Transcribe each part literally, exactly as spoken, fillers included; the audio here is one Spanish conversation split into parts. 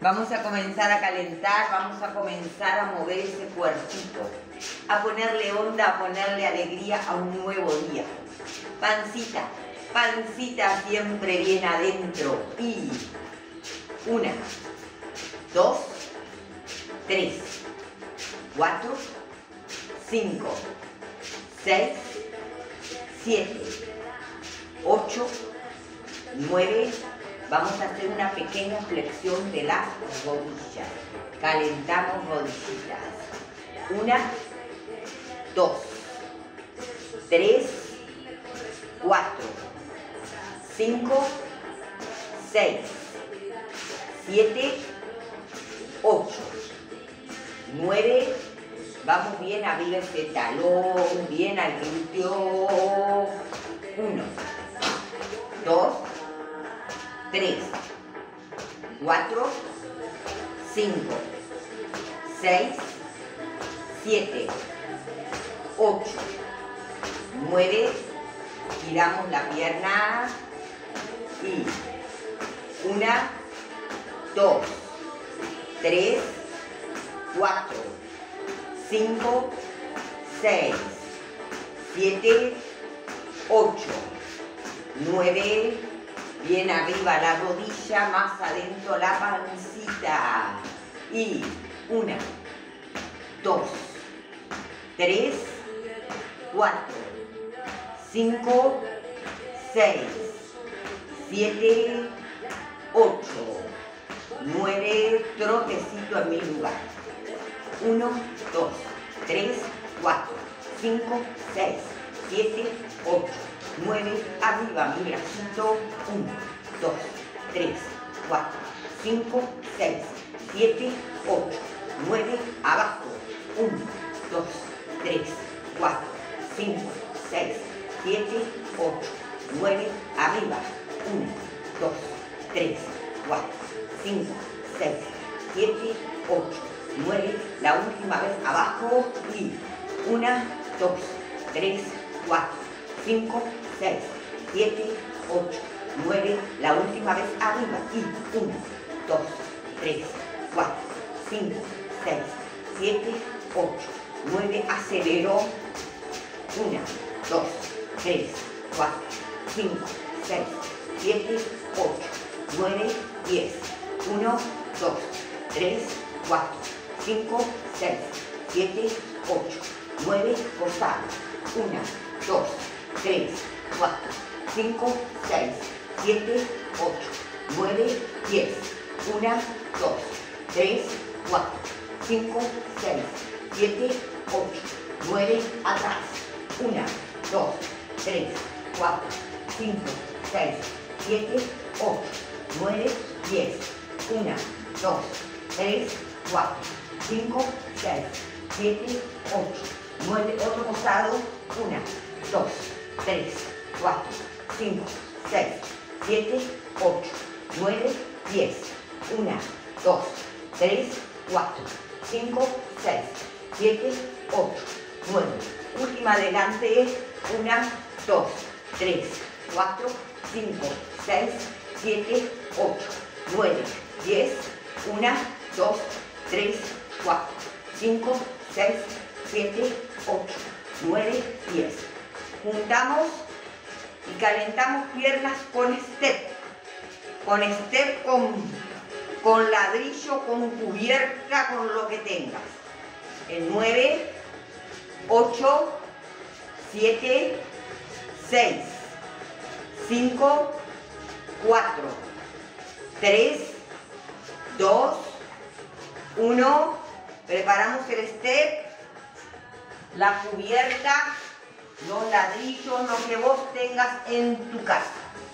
Vamos a comenzar a calentar, vamos a comenzar a mover ese cuerpito, a ponerle onda, a ponerle alegría a un nuevo día. Pancita, pancita siempre bien adentro. Y una, dos, tres, cuatro, cinco, seis, siete, ocho, nueve. Vamos a hacer una pequeña flexión de las rodillas. Calentamos rodillitas. Una, dos, tres, cuatro, cinco, seis, siete, ocho, nueve. Vamos bien, arriba ese talón, bien al glúteo. Uno, dos, tres, cuatro, cinco, seis, siete, ocho, nueve. Giramos la pierna y una, dos, tres, cuatro, cinco, seis, siete, ocho, nueve. Bien arriba la rodilla, más adentro la pancita. Y una, dos, tres, cuatro, cinco, seis, siete, ocho, nueve. Trotecito en mi lugar. Uno, dos, tres, cuatro, cinco, seis, siete, ocho, nueve. Arriba mi bracito. Uno, dos, tres, cuatro, cinco, seis, siete, ocho, nueve. Abajo. Uno, dos, tres, cuatro, cinco, seis, siete, ocho, nueve. Arriba. Uno, dos, tres, cuatro, cinco, seis, siete, ocho, nueve. La última vez abajo. Y una, dos, tres, cuatro, cinco, seis, siete, ocho, nueve. La última vez arriba. Y uno, dos, tres, cuatro, cinco, seis, siete, ocho, nueve. Acelero. uno, dos, tres, cuatro, cinco, seis, siete, ocho, nueve, diez. uno, dos, tres, cuatro, cinco, seis, siete, ocho, nueve. Costado. uno, dos, tres, cuatro, cinco, seis, siete, ocho, nueve, diez. uno, dos, tres, cuatro, cinco, seis, siete, ocho, nueve. Atrás. uno, dos, tres, cuatro, cinco, seis, siete, ocho, nueve, diez. uno, dos, tres, cuatro, cinco, seis, siete, ocho, nueve. Otro costado. uno, dos, tres, cuatro, cinco, seis, siete, ocho, nueve, diez. uno, dos, tres, cuatro, cinco, seis, siete, ocho, nueve. Última adelante. uno, dos, tres, cuatro, cinco, seis, siete, ocho, nueve, diez. uno, dos, tres, cuatro, cinco, seis, siete, ocho, nueve, diez. Juntamos y calentamos piernas con step. Con step, con, con ladrillo, con cubierta, con lo que tengas. En nueve, ocho, siete, seis, cinco, cuatro, tres, dos, uno. Preparamos el step, la cubierta, los ladrillos, lo que vos tengas en tu casa.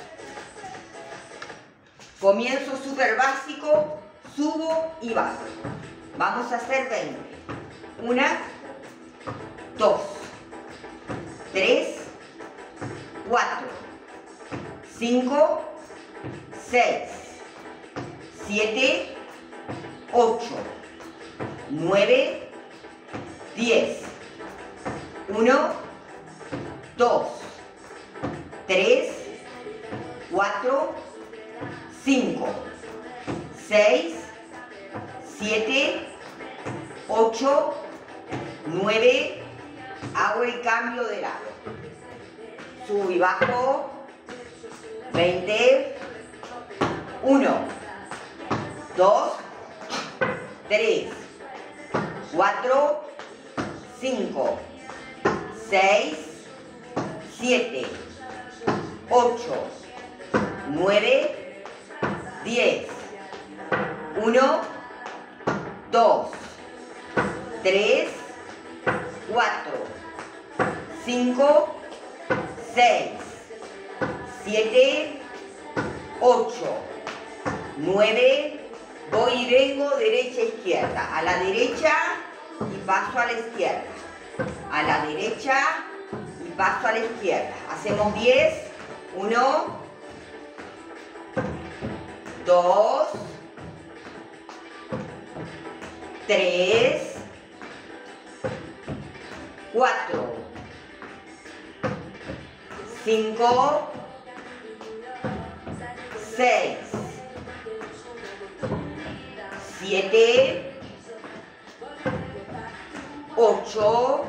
Comienzo súper básico, subo y bajo. Vamos a hacer veinte. Una, dos, tres, cuatro, cinco, seis, siete, ocho, nueve, diez. uno, dos, tres, cuatro, cinco, seis, siete, ocho, nueve, hago el cambio de lado. Subo y bajo, veinte, uno, dos, tres, cuatro, cinco, seis, siete, ocho, nueve, diez, uno, dos, tres, cuatro, cinco, seis, siete, ocho, nueve, voy y vengo derecha, izquierda, a la derecha y paso a la izquierda, a la derecha y paso a la izquierda. Hacemos diez, uno, dos, tres, cuatro, cinco, seis, siete, ocho,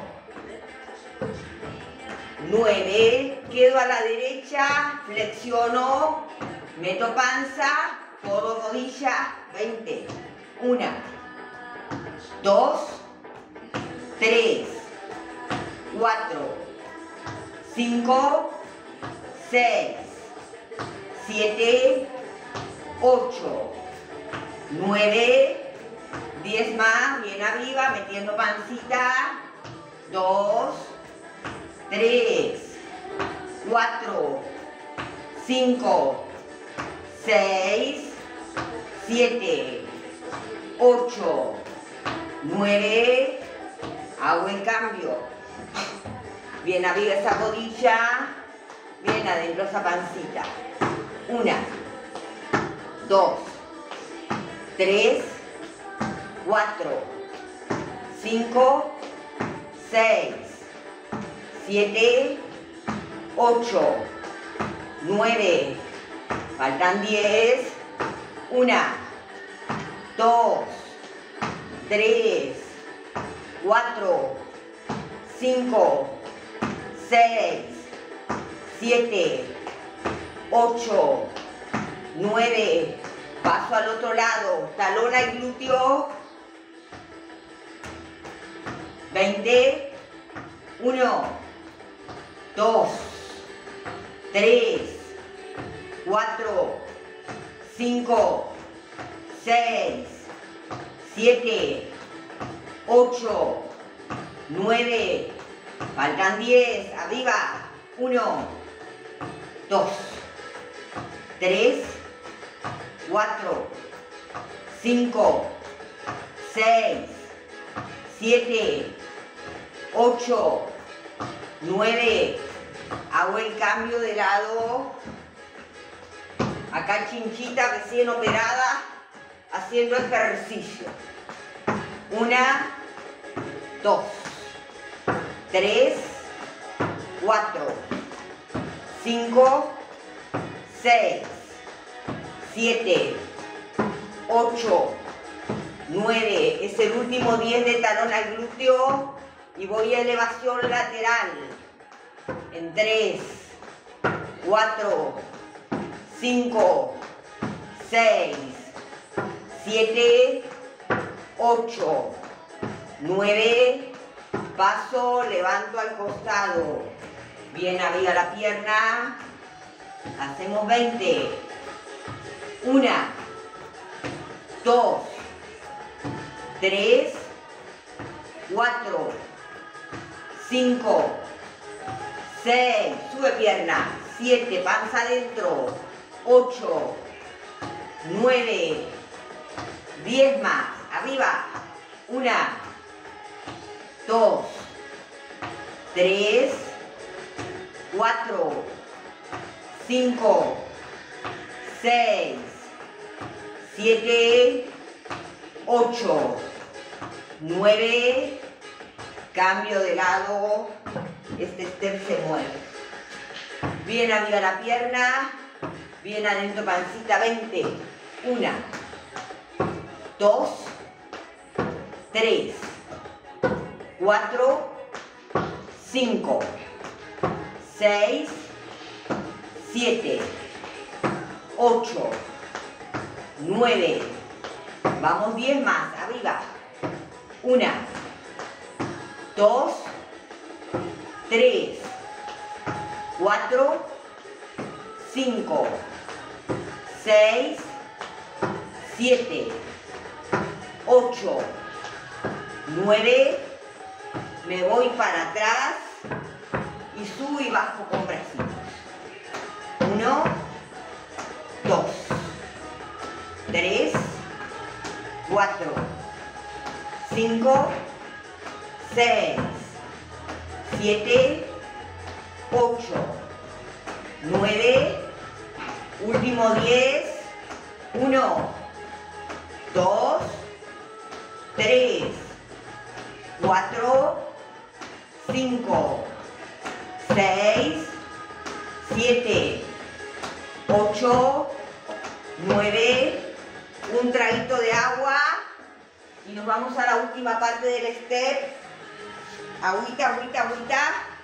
nueve, quedo a la derecha, flexiono, meto panza, codo, rodilla, veinte, una, dos, tres, cuatro, cinco, seis, siete, ocho, nueve, diez más, bien arriba, metiendo pancita, dos, tres, cuatro, cinco, seis, siete, ocho, nueve, hago el cambio, bien arriba esa rodilla, bien adentro esa pancita, una, dos, tres, cuatro, cinco, seis, siete, ocho, nueve, faltan diez, una, dos, tres, cuatro, cinco, seis, siete, ocho, nueve, paso al otro lado, talón al glúteo, veinte, uno, dos, tres, cuatro, cinco, seis, siete, ocho, nueve, faltan diez, arriba, uno, dos, tres, cuatro, cinco, seis, siete, ocho, nueve, hago el cambio de lado, acá chinchita recién operada, haciendo ejercicio, una, dos, tres, cuatro, cinco, seis, siete, ocho, nueve, es el último diez de talón al glúteo y voy a elevación lateral en tres, cuatro, cinco, seis, siete, ocho, nueve, paso, levanto al costado, bien arriba la pierna, hacemos veinte, una, dos, tres, cuatro, cinco, seis, sube pierna, siete, panza adentro, ocho, nueve, diez más, arriba, una, dos, tres, cuatro, cinco, seis, siete, ocho, nueve, cambio de lado, este step se mueve. Bien arriba la pierna, bien adentro pancita, veinte, una, dos, tres, cuatro, cinco, seis, siete, ocho, nueve, vamos diez más, arriba, una, dos, tres, cuatro, cinco, seis, siete, ocho, nueve, me voy para atrás y subo y bajo con bracitos. uno, dos, tres, cuatro, cinco, seis, siete, ocho, nueve, último diez, uno, dos, tres, cuatro, cinco, seis, siete, ocho, nueve, un traguito de agua y nos vamos a la última parte del step. Agüita, agüita, agüita.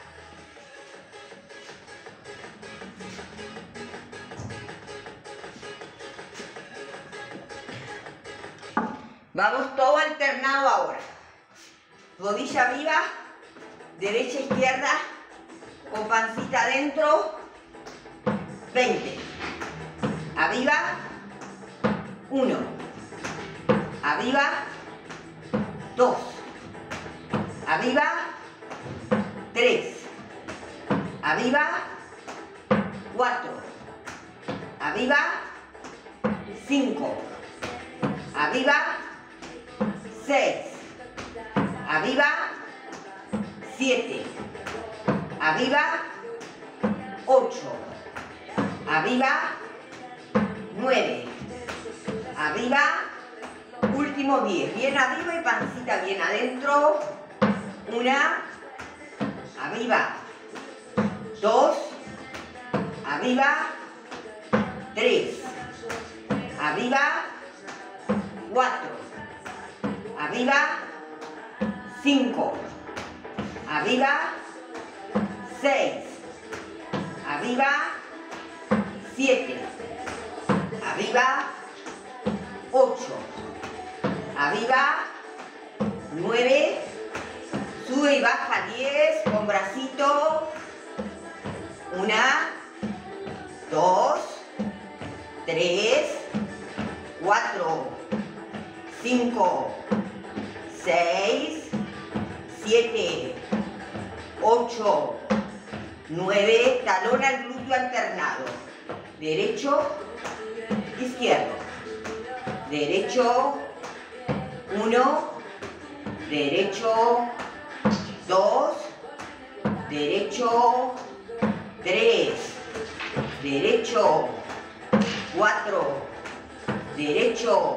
Vamos todo alternado ahora. Rodilla arriba, derecha, izquierda, con pancita adentro. veinte. Arriba, uno. Arriba, dos. Arriba, tres. Arriba, cuatro. Arriba, cinco. Arriba, seis. Arriba, siete. Arriba, ocho. Arriba, nueve. Arriba, último diez. Bien arriba y pancita bien adentro. Una. Arriba. Dos. Arriba. Tres. Arriba. Cuatro. Arriba. Cinco. Arriba. Seis. Arriba. Siete. Arriba. Ocho. Arriba. Nueve. Sube y baja diez con bracito. Una. Dos. Tres. Cuatro. Cinco. Seis. Siete. Ocho. Nueve. Talón al glúteo alternado. Derecho. Izquierdo. Derecho. Uno. Derecho. Dos. Derecho. Tres. Derecho. Cuatro. Derecho.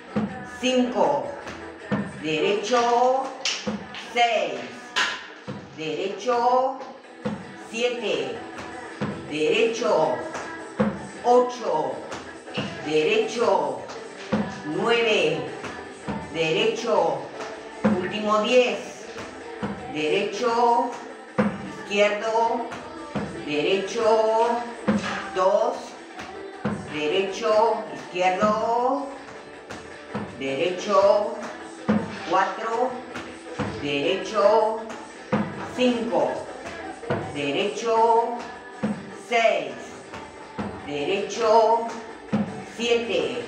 Cinco. Derecho. Seis. Derecho. Siete. Derecho. Ocho. Derecho. Nueve. Derecho. Último diez. Derecho. Izquierdo. Derecho. Dos. Derecho. Izquierdo. Derecho. Cuatro. Derecho. Cinco. Derecho. Seis. Derecho. Siete.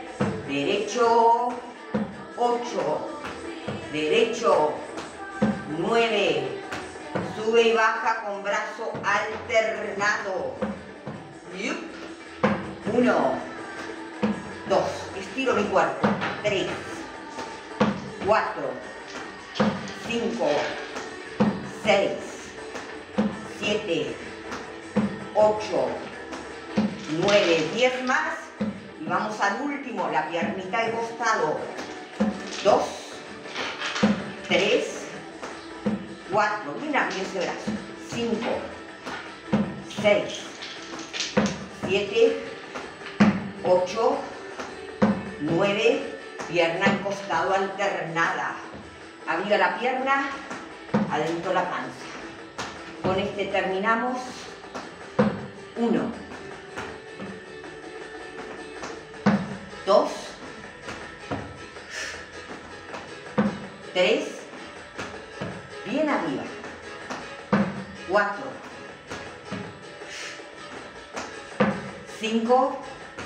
Derecho. Ocho. Derecho. Nueve. Sube y baja con brazo alternado. Uno. Dos. Estiro mi cuerpo. Tres. Cuatro. Cinco. Seis. Siete. Ocho. Nueve. Diez más. Y vamos al último. La piernita de costado. Dos. Tres. Cuatro. Mira bien ese brazo. Cinco. Seis. Siete. Ocho. Nueve. Pierna en costado alternada. Abriga la pierna, adentro la panza. Con este terminamos. Uno. Dos. Tres. Bien arriba. Cuatro. Cinco.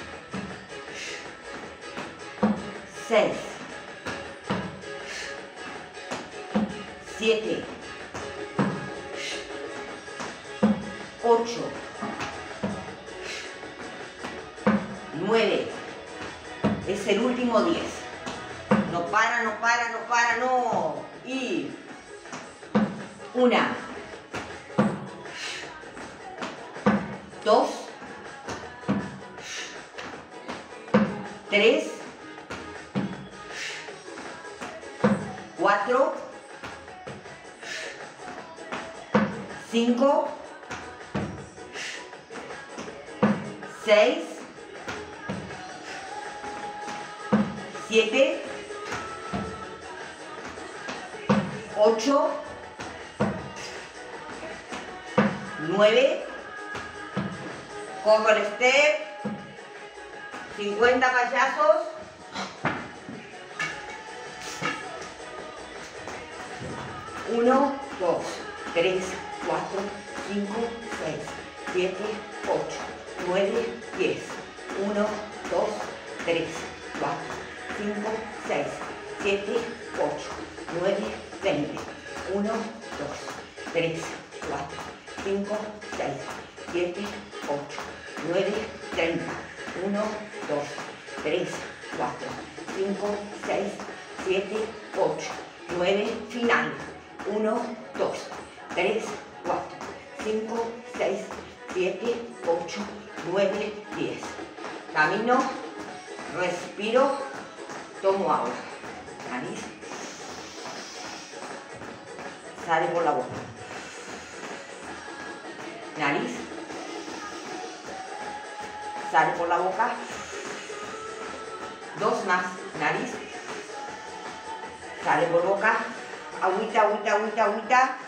Seis. Siete. Ocho. Nueve. Es el último diez. No para, no para, no para, no. Y una. Dos. Tres. Cuatro. Cinco. Seis. Siete. Ocho. Nueve. Corro el step. cincuenta payasos. Uno, dos, tres, cuatro, cinco, seis, siete, ocho, nueve, diez. Uno, dos, tres, cuatro, cinco, seis, siete, ocho, nueve, veinte. Uno, dos, tres, cuatro, cinco, seis, siete, ocho, nueve, treinta. Uno, dos, tres, cuatro, cinco, seis, siete, ocho, nueve, final. Uno, dos, tres, cuatro, cinco, seis, siete, ocho, nueve, diez. Camino, respiro, tomo agua. Nariz. Sale por la boca. Nariz. Sale por la boca. Dos más. Nariz. Sale por boca. Agüita, agüita, agüita, agüita.